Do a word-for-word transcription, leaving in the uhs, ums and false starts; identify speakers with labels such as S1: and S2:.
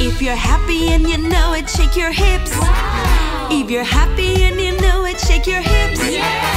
S1: If you're happy and you know it, shake your hips.
S2: Wow.
S1: If you're happy and you know it, shake your hips.
S2: Yeah.